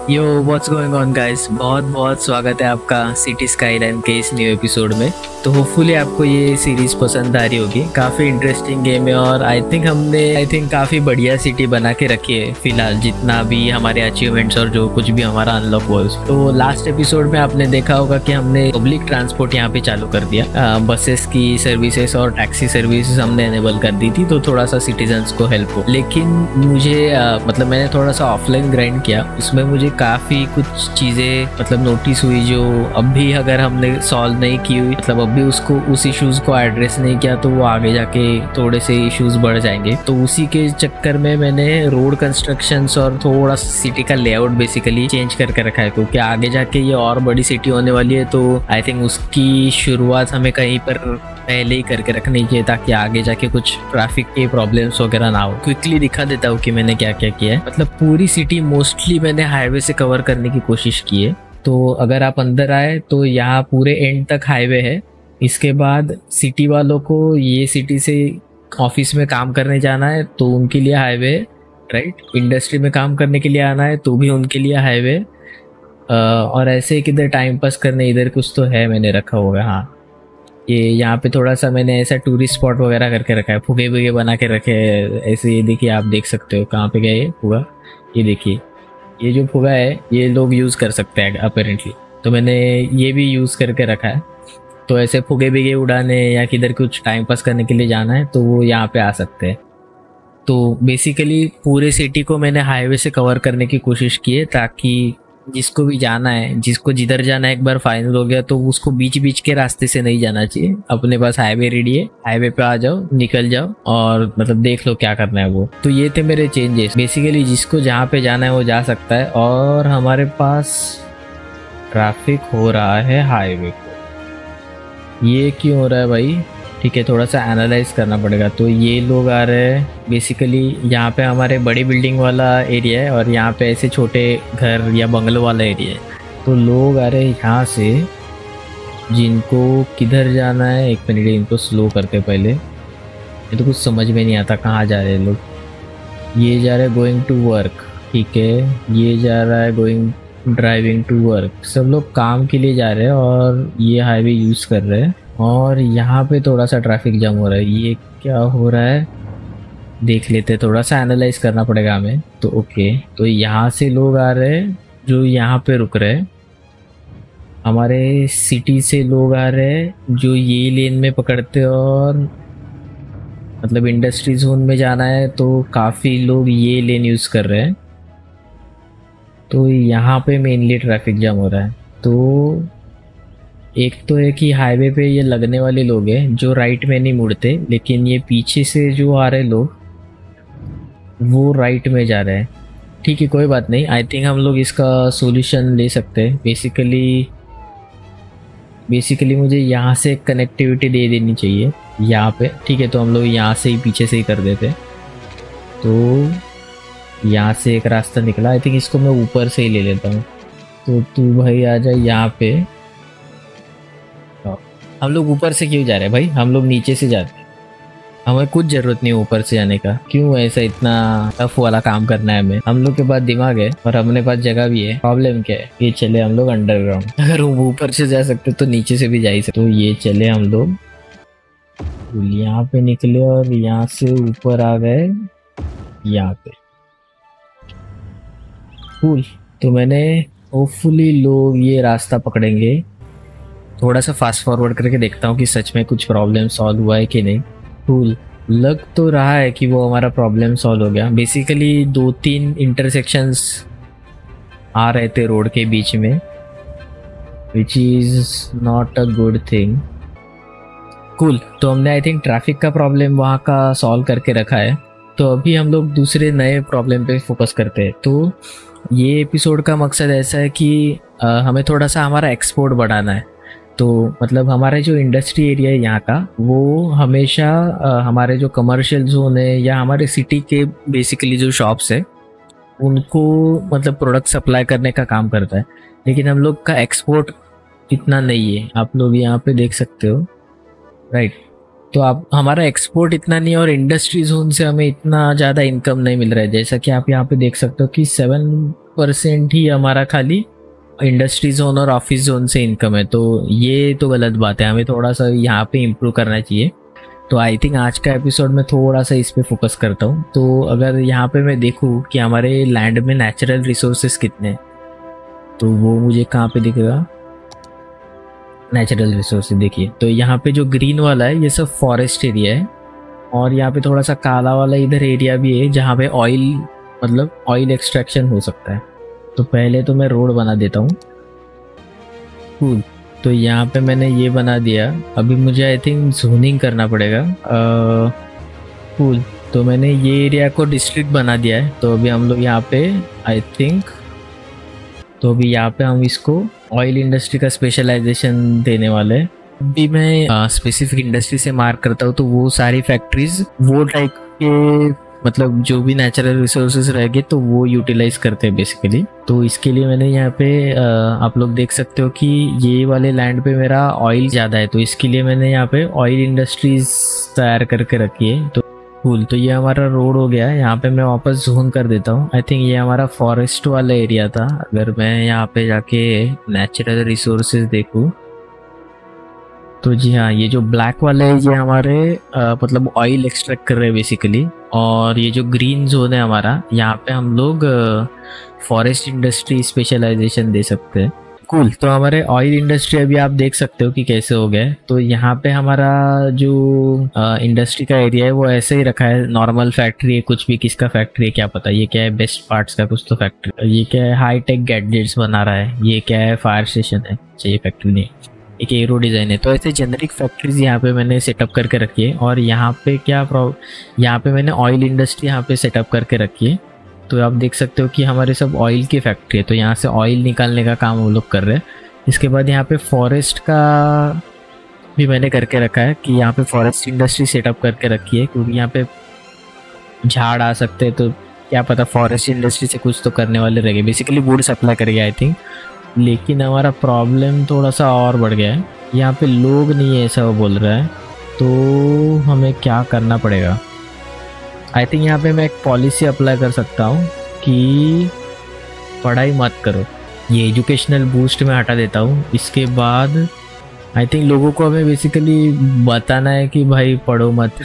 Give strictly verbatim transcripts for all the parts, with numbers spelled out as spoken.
Yo what's going on guys, बहुत बहुत स्वागत है आपका सिटी स्काईलाइन के इस न्यू एपिसोड में। तो होपफुली आपको ये सीरीज पसंद आ रही होगी। काफ़ी इंटरेस्टिंग गेम है और आई थिंक हमने आई थिंक काफ़ी बढ़िया सिटी बना के रखी है फिलहाल, जितना भी हमारे अचीवमेंट्स और जो कुछ भी हमारा अनलॉक हुआ है। तो लास्ट एपिसोड में आपने देखा होगा कि हमने पब्लिक ट्रांसपोर्ट यहाँ पे चालू कर दिया, बसेस की सर्विसेज और टैक्सी सर्विसेज हमने एनेबल कर दी थी, तो थोड़ा सा सिटीजन्स को हेल्प हो। लेकिन मुझे आ, मतलब मैंने थोड़ा सा ऑफलाइन ग्राइंड किया, उसमें मुझे काफ़ी कुछ चीज़ें मतलब नोटिस हुई जो अभी अगर हमने सॉल्व नहीं की हुई, मतलब अभी उसको उस इश्यूज़ को एड्रेस नहीं किया तो वो आगे जाके थोड़े से इश्यूज़ बढ़ जाएंगे। तो उसी के चक्कर में मैंने रोड कंस्ट्रक्शंस और थोड़ा सिटी का लेआउट बेसिकली चेंज करके रखा है, क्योंकि आगे जाके ये और बड़ी सिटी होने वाली है। तो आई थिंक उसकी शुरुआत हमें कहीं पर पहले ही करके रखनी चाहिए ताकि आगे जाके कुछ ट्रैफिक के प्रॉब्लम्स वगैरह ना हो। क्विकली दिखा देता हूँ कि मैंने क्या क्या किया है। मतलब पूरी सिटी मोस्टली मैंने हाईवे से कवर करने की कोशिश की है। तो अगर आप अंदर आए तो यहाँ पूरे एंड तक हाईवे है। इसके बाद सिटी वालों को ये सिटी से ऑफिस में काम करने जाना है तो उनके लिए हाईवे, राइट। इंडस्ट्री में काम करने के लिए आना है तो भी उनके लिए हाईवे। और ऐसे किधर टाइम पास करने इधर कुछ तो है मैंने रखा होगा। हाँ, ये यहाँ पे थोड़ा सा मैंने ऐसा टूरिस्ट स्पॉट वगैरह करके रखा है, फुगे वुगे बना के रखे हैं ऐसे। ये देखिए, आप देख सकते हो कहाँ पे गए फुगा। ये देखिए, ये जो फुगा है ये लोग यूज़ कर सकते हैं अपेरेंटली, तो मैंने ये भी यूज़ करके रखा है। तो ऐसे फुगे बिगे उड़ाने या किधर कुछ टाइम पास करने के लिए जाना है तो वो यहाँ पे आ सकते हैं। तो बेसिकली पूरे सिटी को मैंने हाईवे से कवर करने की कोशिश की है ताकि जिसको भी जाना है, जिसको जिधर जाना है एक बार फाइनल हो गया तो उसको बीच बीच के रास्ते से नहीं जाना चाहिए। अपने पास हाईवे रेडी है, हाईवे पे आ जाओ, निकल जाओ और मतलब देख लो क्या करना है वो। तो ये थे मेरे चेंजेस। बेसिकली जिसको जहाँ पे जाना है वो जा सकता है। और हमारे पास ट्रैफिक हो रहा है हाईवे को, ये क्यों हो रहा है भाई? ठीक है, थोड़ा सा एनालाइज करना पड़ेगा। तो ये लोग आ रहे हैं बेसिकली, यहाँ पे हमारे बड़ी बिल्डिंग वाला एरिया है और यहाँ पे ऐसे छोटे घर या बंगलों वाला एरिया है। तो लोग आ रहे हैं यहाँ से, जिनको किधर जाना है। एक मिनट, इनको स्लो करते पहले, ये तो कुछ समझ में नहीं आता कहाँ जा रहे हैं लोग। ये जा रहे हैं गोइंग टू वर्क, ठीक है। ये जा रहा है गोइंग ड्राइविंग टू वर्क। सब लोग काम के लिए जा रहे हैं और ये हाईवे यूज़ कर रहे हैं। और यहाँ पे थोड़ा सा ट्रैफिक जाम हो रहा है, ये क्या हो रहा है देख लेते, थोड़ा सा एनालाइज करना पड़ेगा हमें। तो ओके, तो यहाँ से लोग आ रहे हैं जो यहाँ पे रुक रहे हैं। हमारे सिटी से लोग आ रहे हैं जो ये लेन में पकड़ते, और मतलब इंडस्ट्री जोन में जाना है तो काफ़ी लोग ये लेन यूज़ कर रहे हैं। तो यहाँ पे मेनली ट्रैफिक जाम हो रहा है। तो एक तो है कि हाईवे पे ये लगने वाले लोग हैं जो राइट में नहीं मुड़ते, लेकिन ये पीछे से जो आ रहे लोग वो राइट में जा रहे हैं। ठीक है, कोई बात नहीं। आई थिंक हम लोग इसका सॉल्यूशन ले सकते हैं। बेसिकली बेसिकली मुझे यहाँ से कनेक्टिविटी दे देनी चाहिए यहाँ पे, ठीक है। तो हम लोग यहाँ से ही पीछे से ही कर देते। तो यहाँ से एक रास्ता निकला, आई थिंक इसको मैं ऊपर से ही ले लेता हूँ। तो तू भाई आ जा यहाँ पे। हम लोग ऊपर से क्यों जा रहे हैं भाई? हम लोग नीचे से जाते हैं, हमें कुछ जरूरत नहीं ऊपर से जाने का। क्यों ऐसा इतना टफ वाला काम करना है हमें? हम लोग के पास दिमाग है और अपने पास जगह भी है। प्रॉब्लम क्या है? ये चले हम लोग अंडरग्राउंड। अगर हम ऊपर से जा सकते तो नीचे से भी जा ही सकते। तो ये चले हम लोग यहाँ पे निकले और यहाँ से ऊपर आ गए यहाँ पे। कूल। तो मैंने होपफुली लोग ये रास्ता पकड़ेंगे। थोड़ा सा फास्ट फॉरवर्ड करके देखता हूँ कि सच में कुछ प्रॉब्लम सॉल्व हुआ है कि नहीं। कूल, लग तो रहा है कि वो हमारा प्रॉब्लम सॉल्व हो गया। बेसिकली दो तीन इंटरसेक्शंस आ रहे थे रोड के बीच में, which is not a good thing. Cool, तो हमने आई थिंक ट्रैफिक का प्रॉब्लम वहाँ का सॉल्व करके रखा है। तो अभी हम लोग दूसरे नए प्रॉब्लम पे फोकस करते हैं। तो ये एपिसोड का मकसद ऐसा है कि आ, हमें थोड़ा सा हमारा एक्सपोर्ट बढ़ाना है। तो मतलब हमारा जो इंडस्ट्री एरिया है यहाँ का, वो हमेशा आ, हमारे जो कमर्शियल जोन है या हमारे सिटी के बेसिकली जो शॉप्स है उनको मतलब प्रोडक्ट सप्लाई करने का काम करता है। लेकिन हम लोग का एक्सपोर्ट इतना नहीं है, आप लोग यहाँ पे देख सकते हो, राइट। तो आप हमारा एक्सपोर्ट इतना नहीं है और इंडस्ट्री जोन से हमें इतना ज़्यादा इनकम नहीं मिल रहा है। जैसा कि आप यहाँ पे देख सकते हो कि सेवन परसेंट ही हमारा खाली इंडस्ट्री जोन और ऑफिस जोन से इनकम है, तो ये तो गलत बात है, हमें थोड़ा सा यहाँ पे इम्प्रूव करना चाहिए। तो आई थिंक आज का एपिसोड में थोड़ा सा इस पे फोकस करता हूँ। तो अगर यहाँ पे मैं देखूँ कि हमारे लैंड में नेचुरल रिसोर्सेज कितने हैं, तो वो मुझे कहाँ पे दिखेगा, नेचुरल रिसोर्सेज देखिए। तो यहाँ पे जो ग्रीन वाला है ये सब फॉरेस्ट एरिया है, और यहाँ पे थोड़ा सा काला वाला इधर एरिया भी है जहाँ पे ऑयल मतलब ऑयल एक्सट्रैक्शन हो सकता है। तो पहले तो मैं रोड बना देता हूँ। कूल, तो यहाँ पे मैंने ये बना दिया। अभी मुझे आई थिंक जोनिंग करना पड़ेगा। कूल, तो मैंने ये एरिया को डिस्ट्रिक्ट बना दिया है। तो अभी हम लोग यहाँ पे आई थिंक तो अभी यहाँ पे हम इसको ऑयल इंडस्ट्री का स्पेशलाइजेशन देने वाले हैं। अभी मैं स्पेसिफिक इंडस्ट्री से मार्क करता हूँ तो वो सारी फैक्ट्रीज वो टाइप के मतलब जो भी नेचुरल रिसोर्सेज रहेंगे तो वो यूटिलाइज करते हैं बेसिकली। तो इसके लिए मैंने यहाँ पे आ, आप लोग देख सकते हो कि ये वाले लैंड पे मेरा ऑयल ज़्यादा है, तो इसके लिए मैंने यहाँ पे ऑयल इंडस्ट्रीज तैयार करके रखी है। तो कूल, तो ये हमारा रोड हो गया। यहाँ पे मैं वापस जोन कर देता हूँ। आई थिंक ये हमारा फॉरेस्ट वाला एरिया था। अगर मैं यहाँ पे जाके नेचुरल रिसोर्सेज देखूँ तो जी हाँ, ये जो ब्लैक वाले है ये हमारे आ, मतलब ऑयल एक्सट्रैक्ट कर रहे हैं बेसिकली, और ये जो ग्रीन जोन है हमारा यहाँ पे हम लोग फॉरेस्ट इंडस्ट्री स्पेशलाइजेशन दे सकते हैं। कूल, तो हमारे ऑयल इंडस्ट्री अभी आप देख सकते हो कि कैसे हो गया है। तो यहाँ पे हमारा जो इंडस्ट्री का एरिया है वो ऐसे ही रखा है, नॉर्मल फैक्ट्री है, कुछ भी किसका फैक्ट्री है क्या पता। ये क्या है, बेस्ट पार्ट्स का कुछ तो फैक्ट्री। ये क्या है, हाई टेक गैजेट्स बना रहा है। ये क्या है, फायर स्टेशन है। अच्छा, ये फैक्ट्री नहीं, एक एरो डिज़ाइन है। तो ऐसे जेनरिक फैक्ट्रीज यहाँ पे मैंने सेटअप करके रखी है। और यहाँ पे क्या प्रॉब्लम, यहाँ पे मैंने ऑयल इंडस्ट्री यहाँ पे सेटअप करके रखी है। तो आप देख सकते हो कि हमारे सब ऑयल की फैक्ट्री है, तो यहाँ से ऑयल निकालने का काम वो लोग कर रहे हैं। इसके बाद यहाँ पे फॉरेस्ट का भी मैंने करके रखा है कि यहाँ पे फॉरेस्ट इंडस्ट्री सेटअप करके रखी है, क्योंकि यहाँ पे झाड़ आ सकते हैं, तो क्या पता फॉरेस्ट इंडस्ट्री से कुछ तो करने वाले रहेंगे। बेसिकली वुड सप्लाई करेगा आई थिंक। लेकिन हमारा प्रॉब्लम थोड़ा सा और बढ़ गया है, यहाँ पे लोग नहीं है ऐसा वो बोल रहा है। तो हमें क्या करना पड़ेगा, आई थिंक यहाँ पे मैं एक पॉलिसी अप्लाई कर सकता हूँ कि पढ़ाई मत करो। ये एजुकेशनल बूस्ट में हटा देता हूँ। इसके बाद आई थिंक लोगों को हमें बेसिकली बताना है कि भाई पढ़ो मत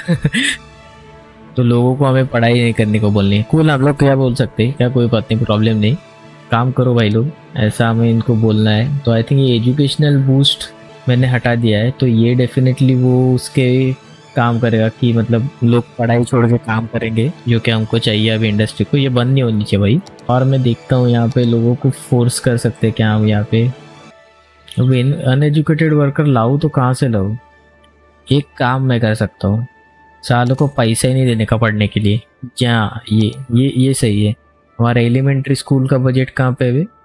तो लोगों को हमें पढ़ाई नहीं करने को बोलनी है। कूल, हम लोग क्या बोल सकते हैं, क्या कोई बात नहीं, प्रॉब्लम नहीं, काम करो भाई लोग, ऐसा हमें इनको बोलना है। तो आई थिंक ये एजुकेशनल बूस्ट मैंने हटा दिया है, तो ये डेफिनेटली वो उसके काम करेगा कि मतलब लोग पढ़ाई छोड़ के काम करेंगे, जो कि हमको चाहिए अभी इंडस्ट्री को। ये बंद नहीं होनी चाहिए भाई। और मैं देखता हूँ यहाँ पे लोगों को फोर्स कर सकते हैं क्या हम यहाँ पे। अब अनएजुकेटेड वर्कर लाऊं तो कहाँ से लाऊं। एक काम मैं कर सकता हूँ, सालों को पैसा ही नहीं देने का पढ़ने के लिए। जहाँ ये ये ये सही है। हमारा एलिमेंट्री स्कूल का बजट कहाँ पे है,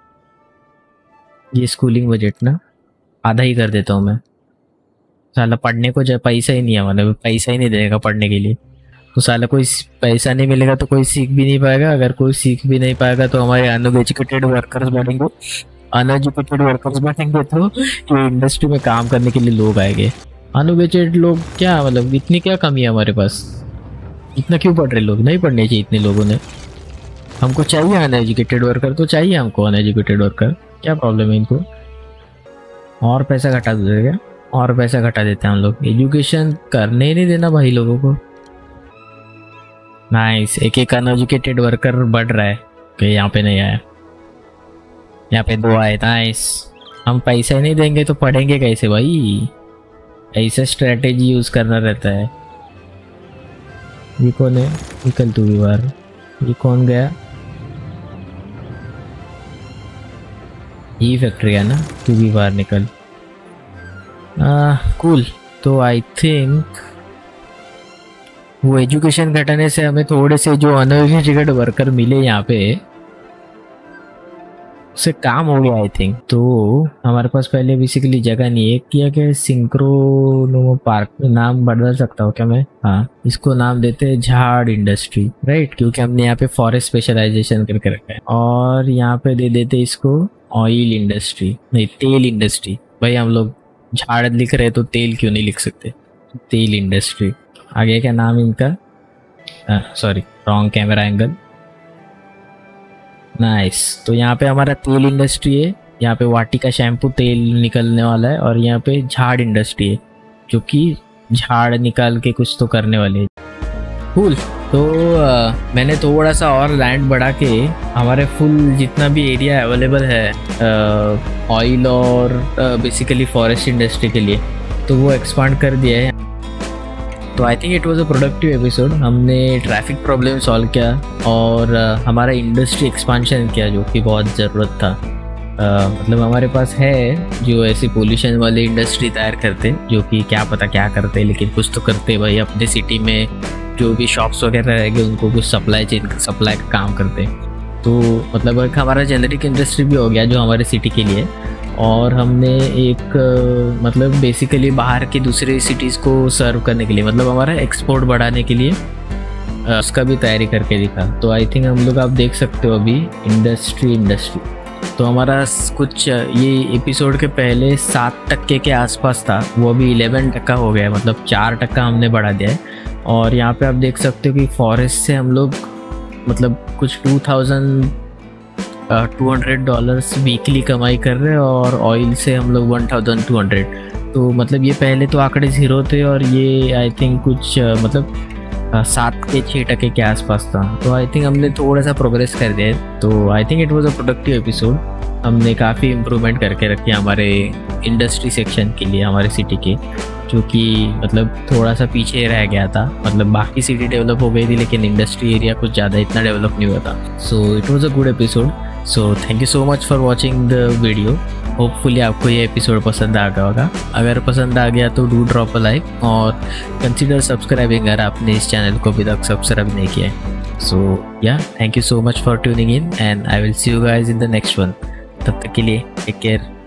ये स्कूलिंग बजट ना आधा ही कर देता हूँ मैं। साला पढ़ने को जब पैसा ही नहीं है, मतलब पैसा ही नहीं देगा पढ़ने के लिए, तो साला कोई पैसा नहीं मिलेगा तो कोई सीख भी नहीं पाएगा। अगर कोई सीख भी नहीं पाएगा तो हमारे अनएजुकेटेड वर्कर्स बढ़ेंगे। अनएजुकेटेड वर्कर्स बढ़ेंगे तो ये इंडस्ट्री में काम करने के लिए लोग आएंगे। अनएजुकेटेड लोग क्या, मतलब इतनी क्या कमी है हमारे पास, इतना क्यों पढ़ रहे लोग, नहीं पढ़ने चाहिए इतने लोगों ने। हमको चाहिए अनएजुकेटेड वर्कर, तो चाहिए हमको अनएजुकेटेड वर्कर, क्या प्रॉब्लम है इनको। और पैसा घटा देते क्या, और पैसा घटा देते हैं हम लोग, एजुकेशन करने ही नहीं देना भाई लोगों को। नाइस, एक एक अनएजुकेटेड वर्कर बढ़ रहा है कि यहाँ पे नहीं आया, यहाँ पे दो आए। नाइस, हम पैसा ही नहीं देंगे तो पढ़ेंगे कैसे भाई, ऐसा स्ट्रेटेजी यूज करना रहता है। ये कौन है, निकल तू भी बाहर। ये कौन गया, ये फैक्ट्री है ना, तू भी बाहर निकल। कूल, तो आई थिंक वो एजुकेशन घटाने से हमें थोड़े से जो अनएजुकेटेड वर्कर मिले यहाँ पे, उससे काम हो गया आई थिंक। तो हमारे पास पहले बेसिकली जगह नहीं है, किया क्या सिंक्रोनो पार्क में नाम बदल सकता हूँ क्या मैं। हाँ, इसको नाम देते हैं झाड़ इंडस्ट्री, राइट, क्योंकि हमने यहाँ पे फॉरेस्ट स्पेशलाइजेशन करके रखा है। और यहाँ पे दे देते इसको ऑयल इंडस्ट्री, नहीं तेल इंडस्ट्री। भाई हम लोग झाड़ लिख रहे तो तेल क्यों नहीं लिख सकते, तेल इंडस्ट्री। आगे क्या नाम इनका, sorry wrong camera angle. Nice. तो यहाँ पे हमारा तेल इंडस्ट्री है, यहाँ पे वाटिका शैम्पू तेल निकलने वाला है, और यहाँ पे झाड़ इंडस्ट्री है जो कि झाड़ निकाल के कुछ तो करने वाले है। कूल। तो आ, मैंने थोड़ा सा और लैंड बढ़ा के हमारे फुल जितना भी एरिया अवेलेबल है ऑयल और बेसिकली फॉरेस्ट इंडस्ट्री के लिए, तो वो एक्सपांड कर दिया है। तो I think it was a productive episode. हमने ट्रैफिक प्रॉब्लम सॉल्व किया और uh, हमारा इंडस्ट्री एक्सपांशन किया जो कि बहुत ज़रूरत था। uh, मतलब हमारे पास है जो ऐसी पोल्यूशन वाली इंडस्ट्री तैयार करते, जो कि क्या पता क्या करते, लेकिन कुछ तो करते भाई। अपने सिटी में जो भी शॉप्स वगैरह रहेंगे उनको कुछ सप्लाई चेन सप्लाई का काम करते। तो मतलब एक हमारा जेनरिक इंडस्ट्री भी हो गया जो हमारे सिटी के लिए, और हमने एक मतलब बेसिकली बाहर की दूसरी सिटीज़ को सर्व करने के लिए, मतलब हमारा एक्सपोर्ट बढ़ाने के लिए उसका भी तैयारी करके दिखा। तो आई थिंक हम लोग आप देख सकते हो अभी इंडस्ट्री इंडस्ट्री तो हमारा कुछ ये एपिसोड के पहले सात टक्के के आसपास था, वो अभी इलेवन टक्का हो गया है, मतलब चार टक्का हमने बढ़ा दिया है। और यहाँ पे आप देख सकते हो कि फॉरेस्ट से हम लोग मतलब कुछ two thousand two hundred dollars weekly कमाई कर रहे हैं, और ऑयल से हम लोग वन थाउजेंड टू हंड्रेड। तो मतलब ये पहले तो आंकड़े ज़ीरो थे, और ये आई थिंक कुछ uh, मतलब uh, सात के छः टके के आसपास था। तो आई थिंक हमने थोड़ा सा प्रोग्रेस कर दिया है। तो I think it was a productive episode. हमने काफ़ी इम्प्रूवमेंट करके रखी हमारे इंडस्ट्री सेक्शन के लिए, हमारे सिटी के, जो कि मतलब थोड़ा सा पीछे रह गया था। मतलब बाकी सिटी डेवलप हो गई थी, लेकिन इंडस्ट्री एरिया कुछ ज़्यादा इतना डेवलप नहीं हुआ था। So it was a good episode. So thank you so much for watching the video. Hopefully आपको ये एपिसोड पसंद आ गया होगा। अगर पसंद आ गया तो डू ड्रॉप अ लाइक और कंसिडर सब्सक्राइबिंग अगर आपने इस चैनल को अभी तक सब्सक्राइब नहीं किया है। So yeah thank you so much for tuning in, and I will see you guys in the next one. तब तक के लिए टेक केयर।